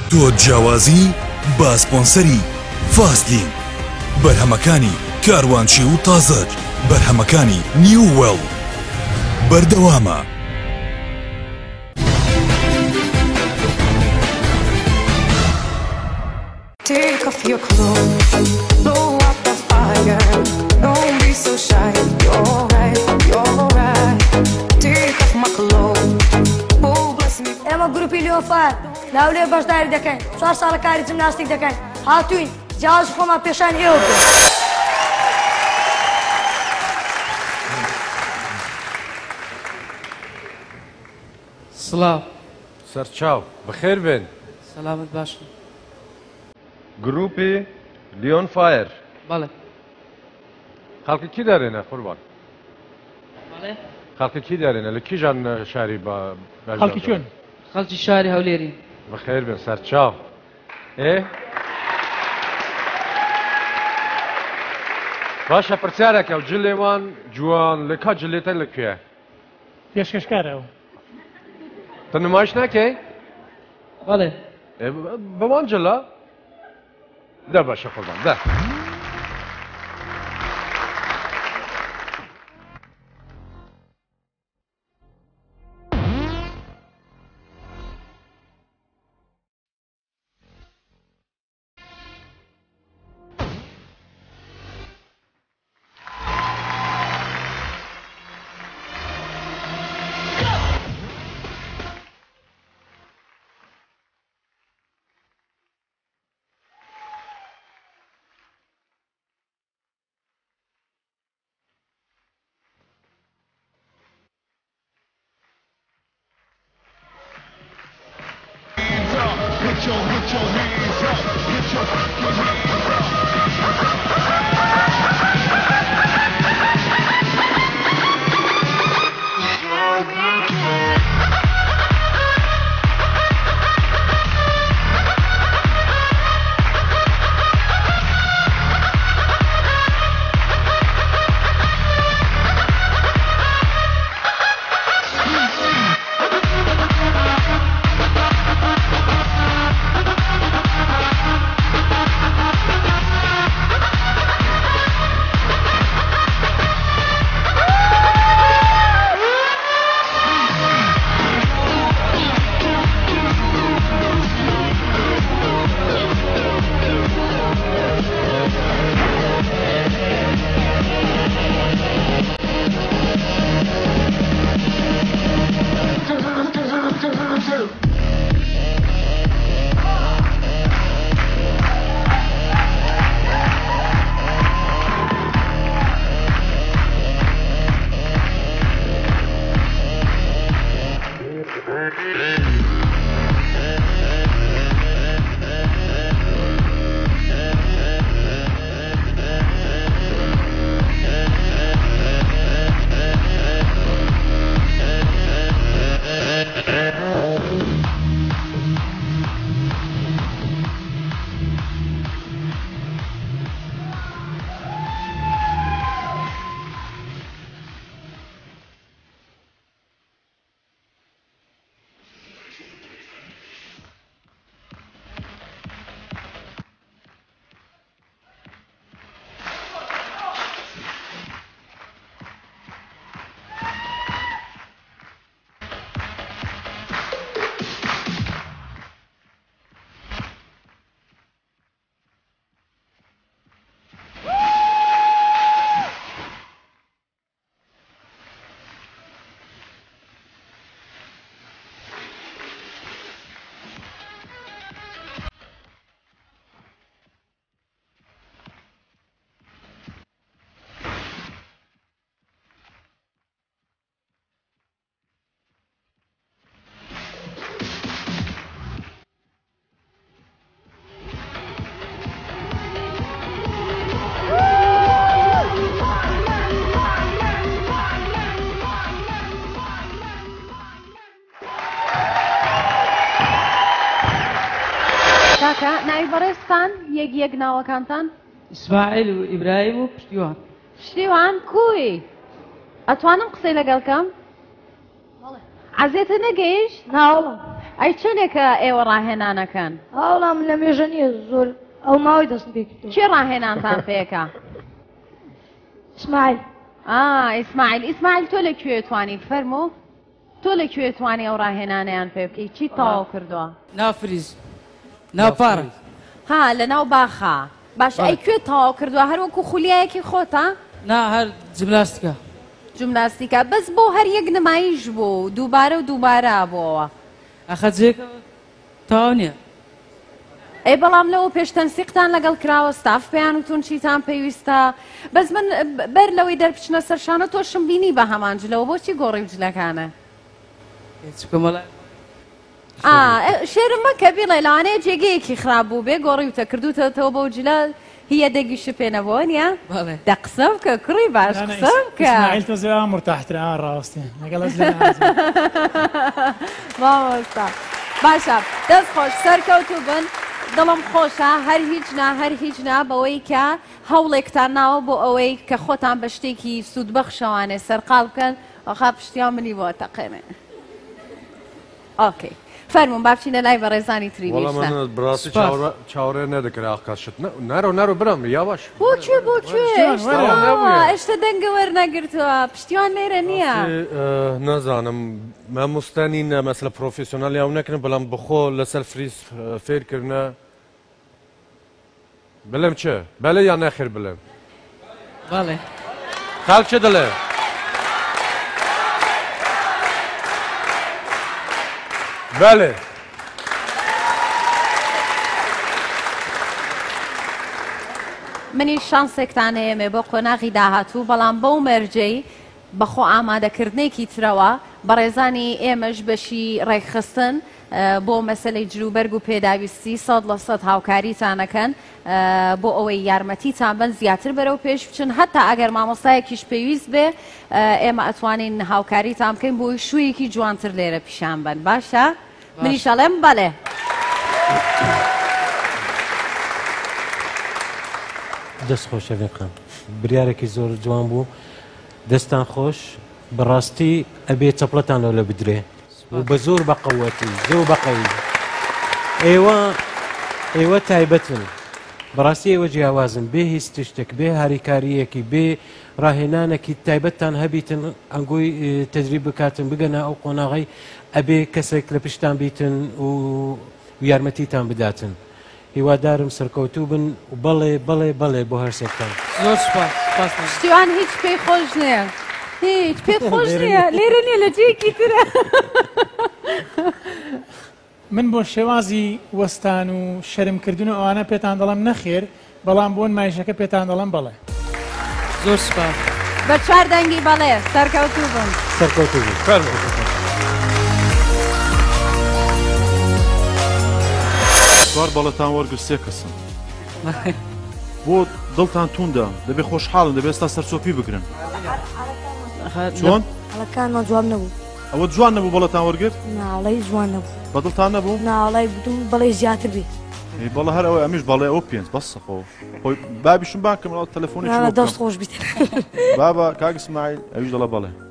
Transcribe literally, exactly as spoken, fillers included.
تۆ جیاوازی با سپۆنسەری فاستلین، بەرهەمەکانی کاروانچی و تازەج، بەرهەمەکانی نیو وێڵ بەردەوامە. Take off your clothes, blow up the fire. Don't be so shy. You're right, you're right. Take off my clothes. Oh, bless me. ئێمە گروپی لۆفار لاولێ بەشداری دەکەین. چوار ساڵە کاری جیمناستیک دەکەین. هاتووین جیاواز خۆمان پێشان ئێوە بکەین. سڵاو. سەرچاو بەخێر بێن. سەلامت باشە. گروپی لیۆن فایر. بەڵێ. خەڵکی دەرێنە قوربان؟ بەڵێ. خەڵکی دەرێنە لە کیژان شاری بە خەڵکی چۆن؟ خەڵکی شاری هەولێری. بەخێر بێن سەرچاو. ئێ؟ باشە پرسیارێکە و جلێوان جوان لە کا جلێتە لەکوێ؟ پێشکەشکارەوە. تە نمایش ناکەی؟ بەڵێ. بەوان جلە؟ دە باشە قوربان دە. Put your, put your hands up. Put your, put your hands up. کاکە ناوی بەڕێستان یەک یەک ناوەکانتان؟ ئیسماعیل و ئیبراهیم و پشتیوان. پشتیوان کوی؟ ئەتوانم قسەی لەگەڵ کەم؟ عەزیێتە نەگەیشت؟ ناوەڵم. ئەی چنێکە ئێوە ڕاهێنانەکەن هەوڵام لە مێژە نییە زۆر ئەو ماوەی دەستم پێ کردو چی ڕاهێنانتان پێکە؟ اسماعیل ئا ئیسماعیل ئیسماعیل تۆ لەکوێ توانی فەرموو؟ تۆ لەکوێ توانی ئەو ڕاهێنانیان پێ بکەی چی تەواو کردووە؟ ناو فریز ناو پارە ها لە ناو باخە باش ئەی کوێ تەواو کردووە هەروەکو خولیایەکی خۆتە؟ نا هەر جمناستیکە جمناستیکە بەس بۆ هەر یەک نمایش بوو دووبارە و دووبارە بووەوە ئەخە جێکە تاو نییە ئەی بەڵام لەوە پێشتەنسیقتان لەگەڵ کراوە ستاف پێیان وتون چیتان پێویستە بەس من بەر لەوەی دەربچنە سەرشانە تۆشم بینی بە هەمان جلەوە بۆچی گۆڕی و جلەکانە شێرم مەکە بیڵێ لەوانەیە جێگەیەکی خراپ بوو بێ گۆڕی وتە کردوتەوە بۆ جلە هي دقيقة پێنەبووە نیە؟ دەقسە بکە کوڕی باش قسە بکە اسماعیل تۆ زێوە مرتاحترە ڕاستی لەگەڵ مامۆستا باشە دەست خۆش سەرکەوتوو بن دڵم خۆشە هەر هیچ نا هەر هیچ نا بەوەی کە هەوڵێکتان ناوە بۆ ئەوەی کە خۆتان بە شتێکی سوودبەخشەوانێ سەرقاڵ بکەن ئەخا پشتیان منی بۆ تەقێنێ ئۆکەی فەرموون با بچینە لای بەڕێزانی تری وەڵام بڕاستی چاوەڕێ نەدەکرا ئاقاشت نارۆ نارۆ برام یاواش بۆکوێ بۆکوێ ئێشتا دەنگە وەرنەگرتووە پشتیوان لێرە نییە نازانم مامۆستانینە مەسلە پرۆفسیۆنالی یاو نەکردن بەڵام بخۆ لەسەر فریز فێرکردنە بڵێم چێ بەلێ یان نەخێر بڵێم بەڵێ خاڵ چێ دەڵێ بله منی شانسێکتان هەیەمێ بۆ قۆناغی داهاتوو بەڵام بەو مەرجەی بەخۆ ئامادەکردنێکی ترەوە بەڕێزانی ئێمەش بەشی ڕێکخستن بۆ مەسلەی جلوبەرگ و پێداویستی سەد لە سەد هاوکاریتانەکەن بۆ ئەوەی یارمەتیتان بن زیاتر بەرەو پێش بچن هەتا ئەگەر مامۆستایەکیش پێویست بێ ئێمە ئەتوانین هاوکاریتان بکەین بۆی شوویەکی جوانتر لێرە پیشان بن باشە؟ منیشەڵێم بەڵێ دەست خۆشە بێقم بریارێکی زۆر جوان بوو دەستان خۆش بەڕاستی ئەبێ چەپڵەتان لەو لە بدرێ و بە زۆر بەقەوەتی زۆر بەقەوی ئێوە ئێوە تایبەتن بەڕاستی ئێوە جیاوازن بێ هیچ تشتێک بێ هاریکاریەکی بێ ڕاهێنانێکی تایبەتتان هەبیتن ئەنگۆی تەجریب بکاتن بگەنە ئەو قۆناغی ئەبێ کەسێک لە پشتان بیتن و یارمەتیتان بداتن هیوادارم سەرکەوتوو بن و بەڵێ بەڵێ بەڵێ بۆ هەرسێکتان زۆر سوپاس شتیوان هیچ پێی خۆش نییە هیچ پێت خۆش نییە لێرە نییە لە جێکی ترە من بۆ شێوازی وەستان و شەرمکردن و ئەوانە پێتان دەڵم نەخێر بەڵام بۆ نمایشەکە پێتان دەڵم بەڵێ زۆر سوپاس بە چوار دەنگی بەڵێ سەرکەوتوو بن سەرکەوتوو بن چوار بەڵەتان وەرگرت سێ کەسن بۆ دڵتان توندە دەبێ خۆشحاڵن دەبێت ئێستا سەرچۆپی بگرن چۆن؟ هەڵەکانمان جواب نەبوو ئەوە جوان نەبوو بەڵەتان وەرگرت؟ ناڵی جوان نەبوو بەدڵتان نەبوو؟ ناڵی بووم بەڵێ زیاتر بێ بەڵە هەر ئەوە ئەمیش بەڵێ ئەو پێنج بەسەخۆ خۆی بابیشم باکەم ئەو تەلەفۆنی دەست خۆش بیت بابا کاک ئیسماعیل ئەویش دەڵە بەڵێ